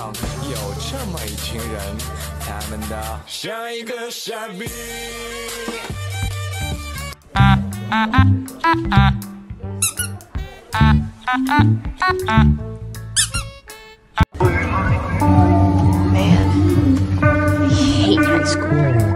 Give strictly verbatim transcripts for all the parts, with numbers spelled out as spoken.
上有这么一群人，他们都像一个傻逼。啊啊啊啊啊啊啊啊啊 Man, I hate high school.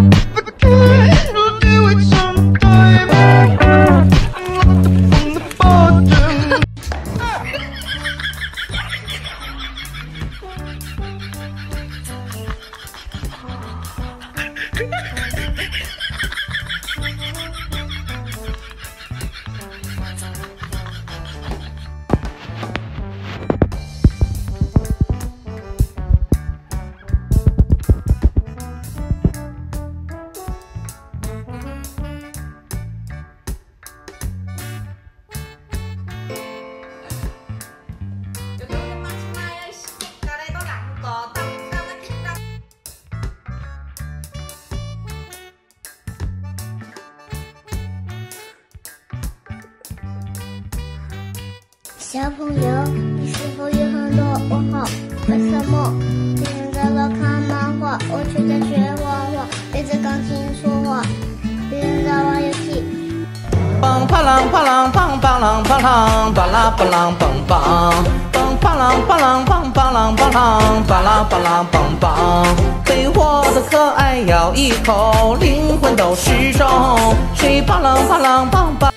“小朋友，你是否有很多问号？为什么别人在那看漫画，我却在学画画？别在钢琴说话，别人在玩游戏。” 梆啪啷啪啷梆啪啷啪啷，巴拉巴啷梆梆，梆啪啷啪啷梆啪啷啪啷，巴拉巴啷梆梆。对我的可爱咬一口，灵魂都失踪。谁啪啷啪啷梆梆。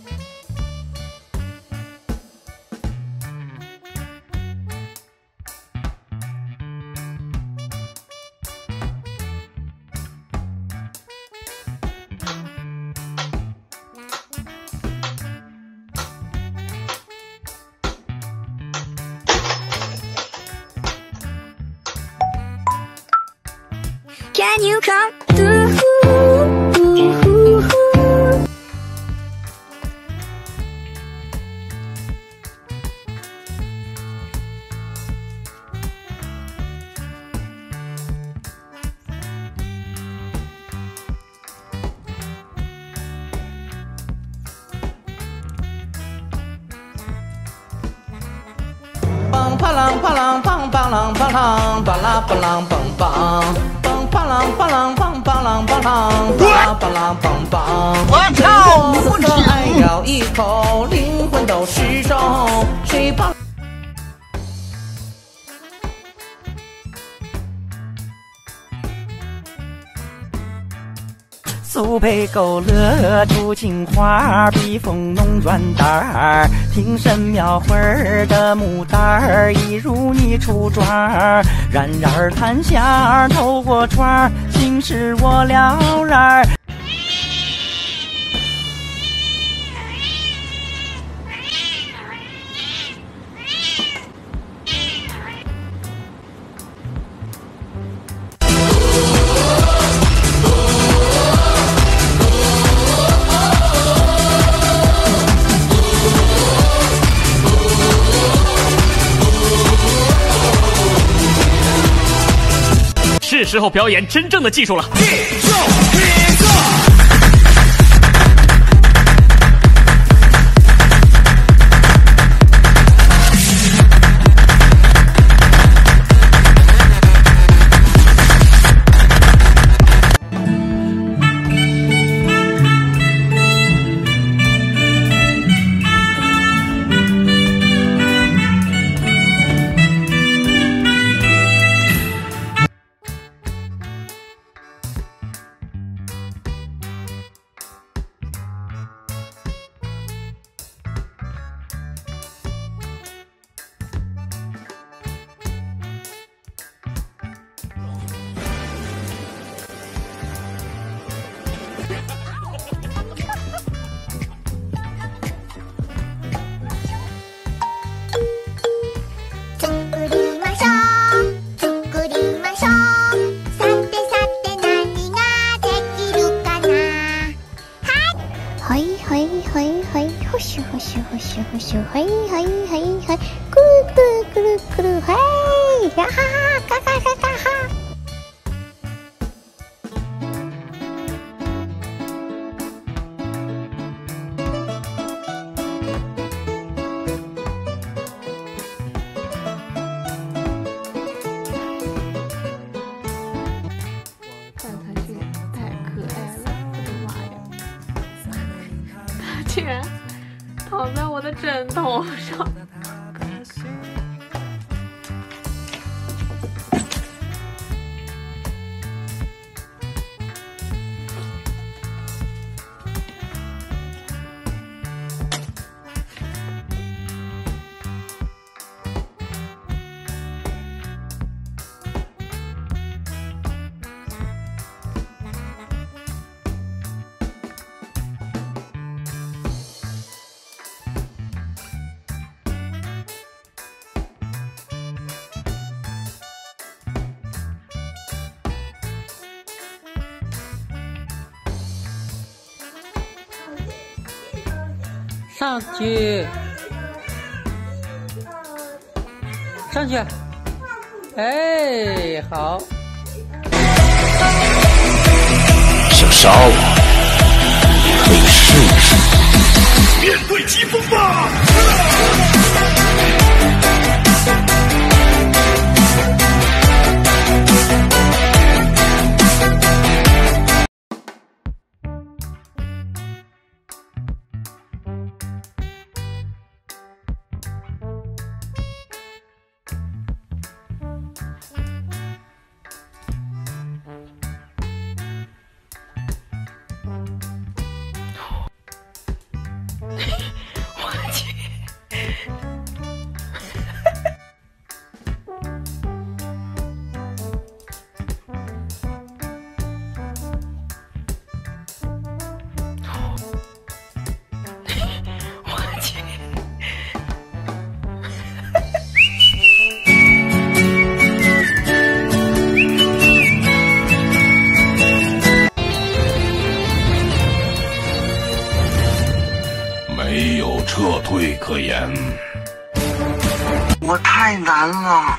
Can you come through? 梆啪啷啪啷梆啪啷啪啷，巴拉巴啷梆梆。 啪啷啪啷梆啪啷啪啷，巴拉巴拉梆梆。对我的可爱咬一口，灵魂都失踪。谁把？ 苏北勾勒出情花，笔锋浓转淡儿，听神描绘儿的牡丹儿，一如你初转儿。然然檀香儿透过窗儿，心事我了然儿。 是时候表演真正的技术了。 咻嘿嘿嘿嘿，咕噜咕噜咕噜嘿，呀哈哈，嘎嘎嘎嘎哈。 全躺在我的枕头上。 上去，上去，哎，好。 想杀我，你可以试一试。面对疾风吧！没有撤退可言。 我太难了。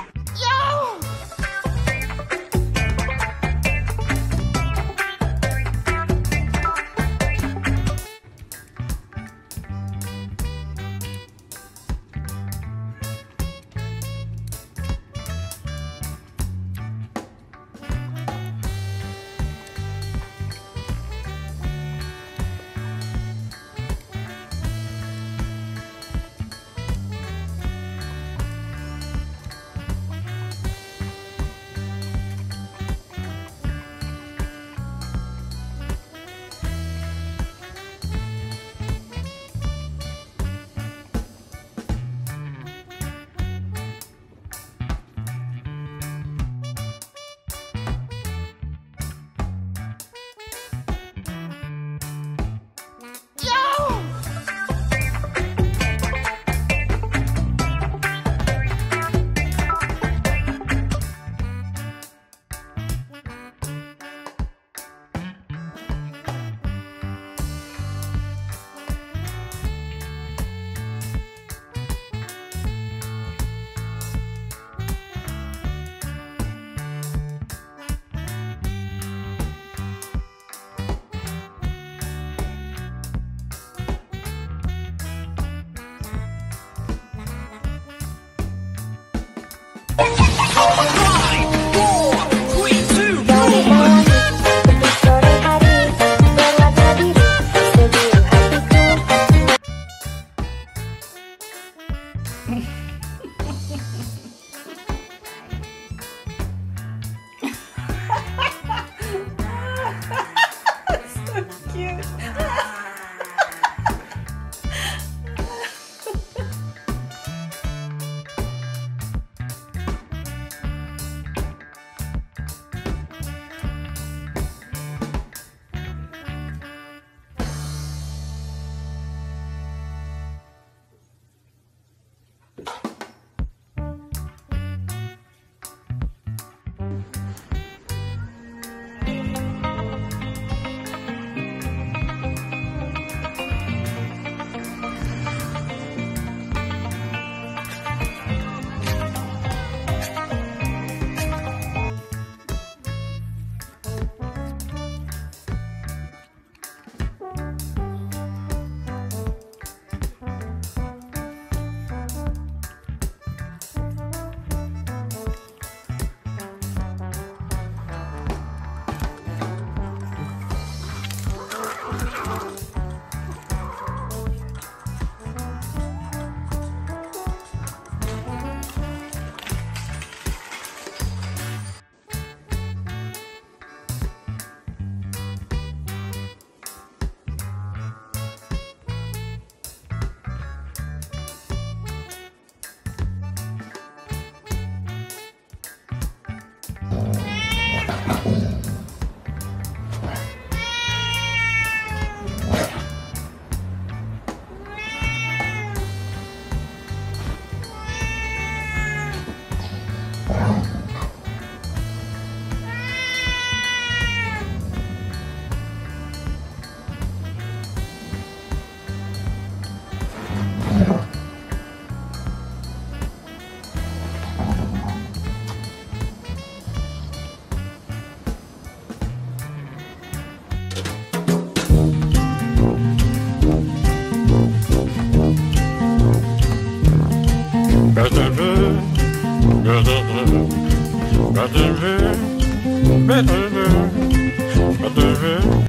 Ba-da-da, ba-da-da, ba-da-da.